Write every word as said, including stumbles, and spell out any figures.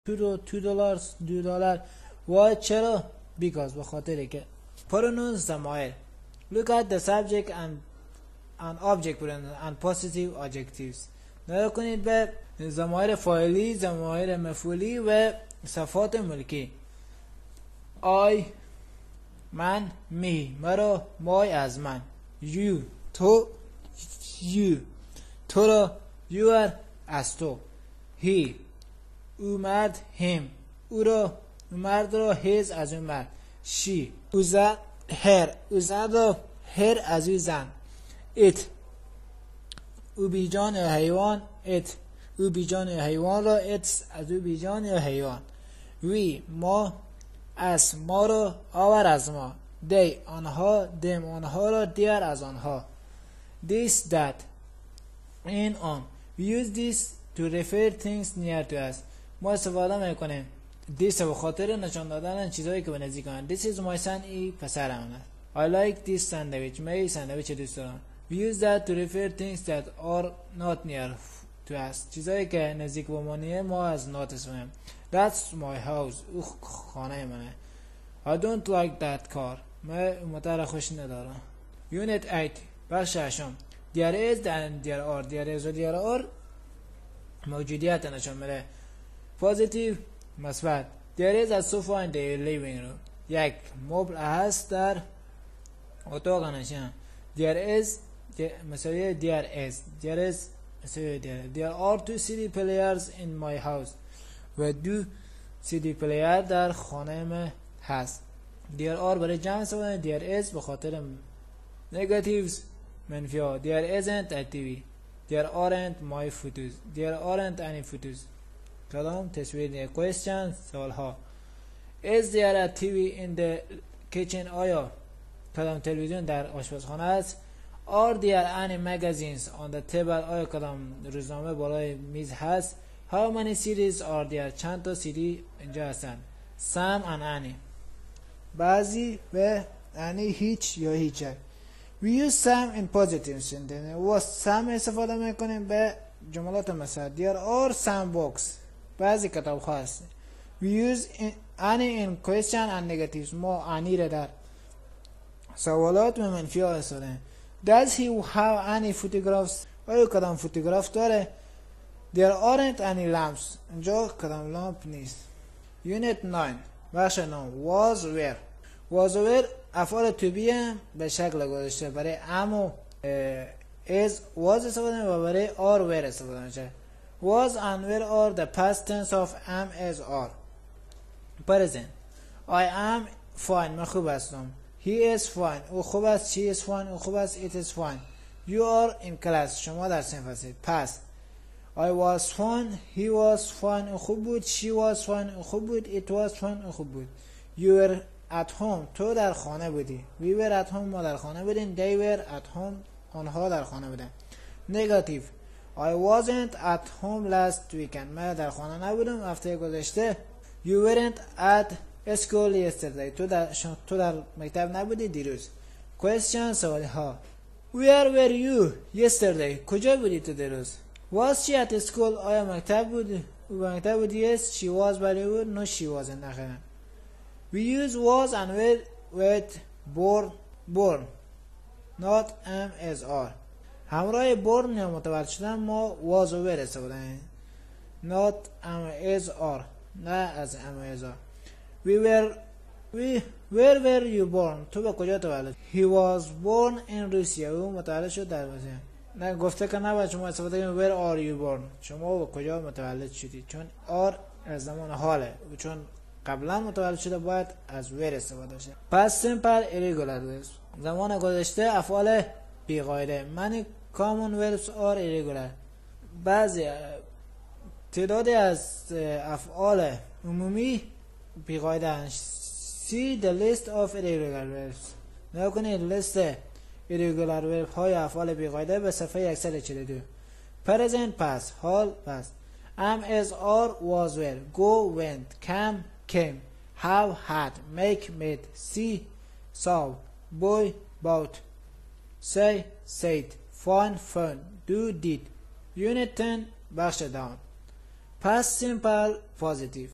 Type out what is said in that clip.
two رو two dollars دو دلار. why چرا؟ because به خاطر که pronouns ضمایر. look at the subject and and object pronouns and positive adjectives. نگاه کنید به ضمایر فاعلی، ضمایر مفعولی و صفات ملکی. I من، می، مرا، مای از من. you تو، you تو را، your از تو. he او مرد، him او را، او مرد را، his از او مرد. she او زن، her او زن را، her از او زن. it او بیجان یا حیوان، it او بیجان یا حیوان را، it از او بیجان یا حیوان. we ما، از ما را، آور از ما. they آنها، them آنها را، their از آنها. this that این آن. we use this to refer things near to us. ما استفاده میکنیم this به خاطر نشان دادن چیزایی که به نزدیک آن. this is my son ای پسرم است. I like this sandwich. من ساندویچ دوست دارم. we use that to refer things that are not near to us. چیزایی که نزدیک به ما نیست ما از not استفاده. that's my house. او خانه منه. I don't like that car. من موتور خوش ندارم. unit eight بخش هشتم. there is and there are. there is و there are موجودیت نشان میده. positive مثبت. there is a sofa in the living room. یک مبل هست در اتاق نشین. there is مثلا there is there is مثلا there there are two C D players in my house. و دو سی دی پلیر در خانه من هست. there are برای جمع استفاده. there is به خاطر negatives منفی ها. there isn't a T V. there aren't my photos. there aren't any photos. کدام تصویر نیست. question سوال ها. is there a T V in the kitchen. آیا کدام تلویزیون در آشپزخانه است. are there any magazines on the table. آیا کدام روزنامه بالای میز هست. how many series are there. چند تا سیدی اینجا هستن. some and any بعضی و any هیچ یا هیچ. we use some in positive sentence. و some استفاده میکنیم به جملات مثلا. there are some books. بعضی کتاب ها هست. we use in, any in question and negatives. ما any را در سوالات و منفی ها استفاده. does he have any photographs. آیا کدام فوتوگراف داره. there aren't any lamps. اینجا کدام لامپ نیست. unit nine بخش نهم. was were. was were افعال to be به شکل گذاشته برای am و is was استفاده و برای are were استفاده میشه. was and were are the past tense of am is are. present. I am fine. من خوب هستم. he is fine. او خوب است. she is fine. او خوب است. it is fine. you are in class. شما در صنف هستید. past. I was fine. he was fine. او خوب بود. she was fine. او خوب بود. it was fine. او خوب بود. you were at home. تو در خانه بودی. we were at home. ما در خانه بودیم. they were at home. آنها در خانه بودن. negative. I wasn't at home last weekend. من در خانه نبودم هفته گذشته. you weren't at school yesterday. تو در تو در مکتب نبودی دیروز. question سوال ها. where were you yesterday. کجا بودی تو دیروز. was she at school. آیا مکتب بود او مکتب بود. yes she was very good. no she wasn't. نخیر. we use was and were with born born not am as are. همراه born یا متولد شدن ما was و were استفاده کنیم. not am as are نه از am as are. we were we where were you born. تو به کجا تولد. he was born in Russia. او متولد شد در روسیه. نه گفته که نباید شما استفاده کنید where are you born. شما به کجا متولد شدید. چون are از زمان حاله و چون قبلا متولد شده باید از where استفاده شه. past simple irregular. زمان گذشته افعال بی‌قاعده. many common verbs are irregular. بعضی تعدادی از افعال عمومی بی‌قاعده اند. see the list of irregular verbs. نگاه کنید لیست irregular verb های افعال بی‌قاعده به صفحه صد و چهل و دو. present past حال past. am is are was were. go went. come came. have had. make made. see saw. buy bought. say said. find found. do did. unit ten بخش دهم. past simple positive.